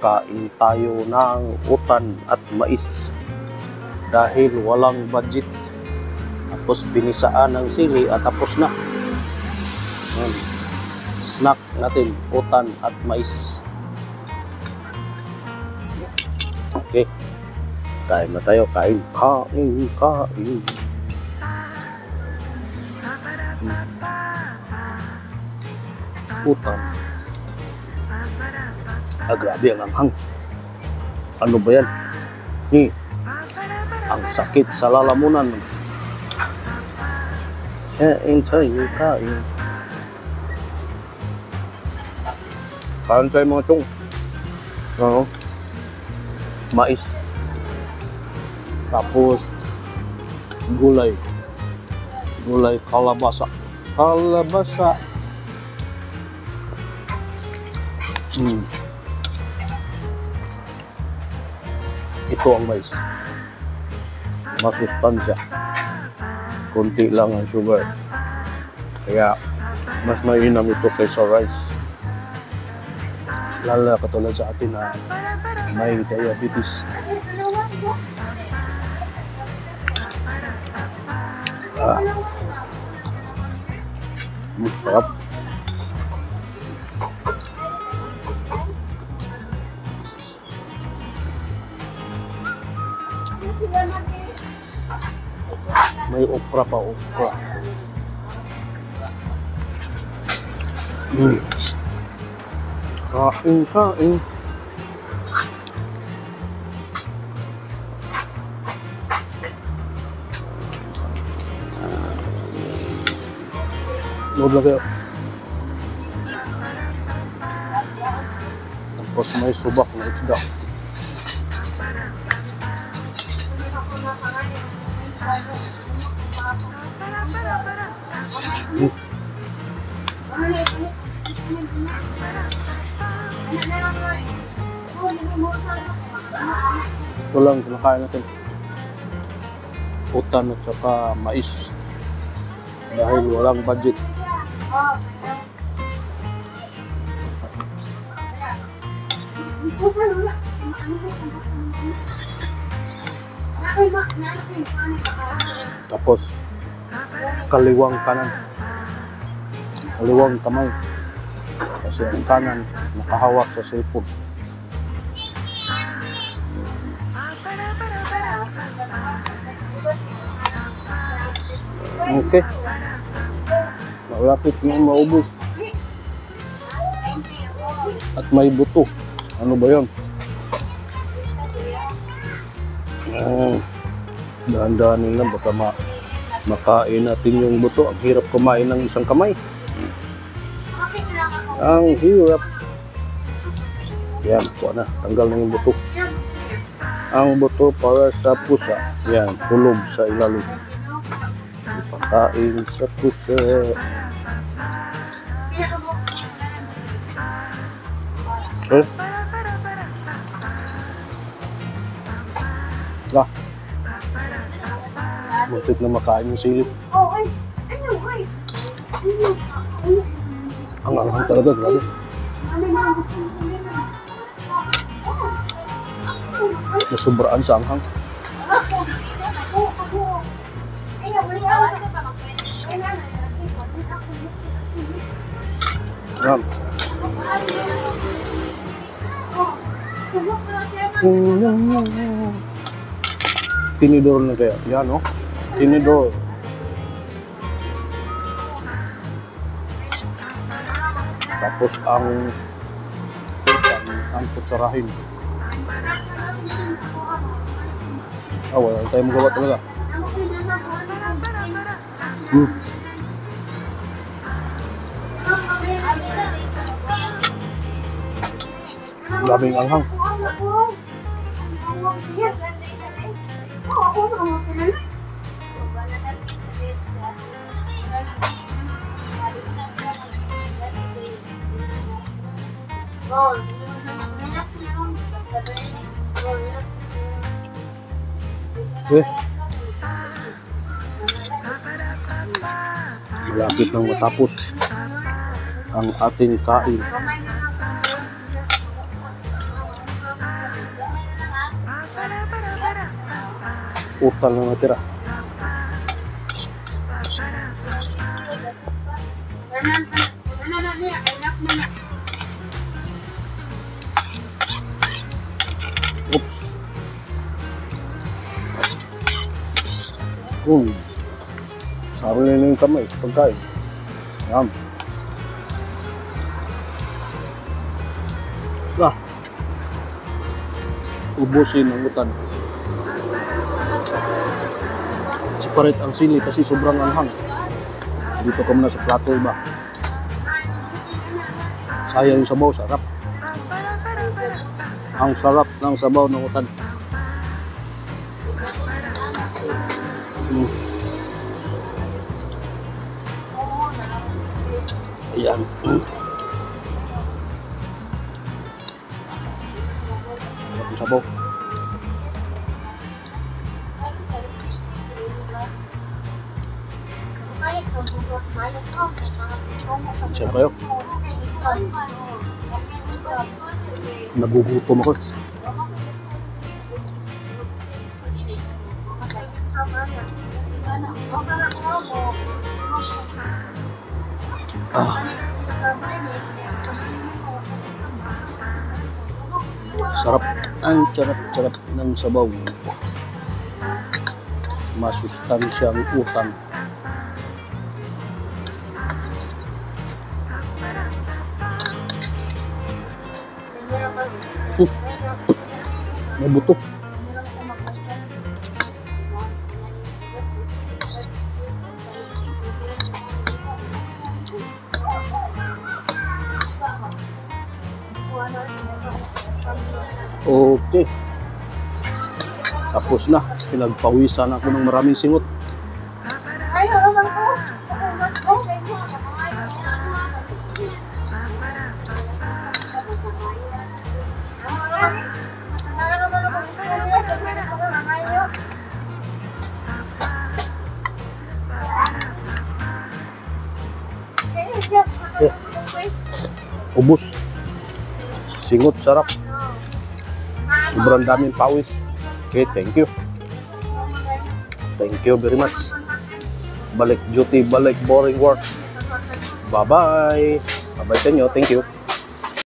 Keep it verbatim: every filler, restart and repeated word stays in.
Kakain tayo ng utan at mais dahil walang budget. Tapos binisaan ng sili at tapos na. Ayan. Snack natin, utan at mais. Okay. Kain na tayo, kain, kain, kain. Hmm. Utan. Ah, grabe ang anghang. Ano ba yan? Hi. Ang sakit sa lalamunan. Kain tayo, kain. Kain tayo mga chong. Ano? Mais. Tapos gulay. Gulay kalabasa. Kalabasa. Hmm. Ito ang mais. Masustansya. Kunti lang ang sugar. Kaya mas mainam ito kaysa rice. Lalo katulad sa atin na may diabetes. Ah. Masarap. May okra pa, okra. Hmm. Kain, kain. Load lang kayo. Tapos may subak na isda. Hmm. Ito lang kinakain natin. Utan at saka mais. Dahil walang budget. Tapos kaliwang kanan, kaliwang kamay, kasi ang kanan nakahawak sa cellphone. Okay, malapit na maubos at may buto. Ano ba yun? Uh, dahan-dahanin lang baka ma makain natin yung buto. Ang hirap kumain ng isang kamay. Ang hirap. Yan, kuha na. Tanggal na yung buto. Ang buto para sa pusa. Yan, tulog sa ilalim. Ipakain sa pusa. Okay. Lah. Muntik na makain yung silip. Ang anghang talaga, grabe. Nasubraan sa anghang. Ram. Tinidor na kaya. Yan, oh. Tinidor. Tapos ang ang, ang kutsarahin. Ah, wala tayong magawa talaga. Hmm. Daming anghang. Eh, malapit nang matapos ang ating kain. Utan na natira. Oops. Hmm. Saro na yung kamay. Pagkain. Yum. Ah. Ubusin ang utan. Separate ang sili kasi sobrang anghang. Dito ka muna sa plato iba. Sayang yung sabaw, sarap. Ang sarap ng sabaw ng utan. Hmm. Ayan. Sarap yung sabaw. Siya kayo. Nagugutom ako. Ah. Sarap. Ang sarap-sarap ng sabaw. Masustansyang utan. Uh, may buto. Okay. Tapos na. Pinagpawisan ako ng maraming singot. Yeah. Ubus. Singot, sarap. Sobrang daming pawis. Okay, thank you. Thank you very much. Balik duty, balik boring work. Bye-bye. Bye-bye sa inyo. Thank you.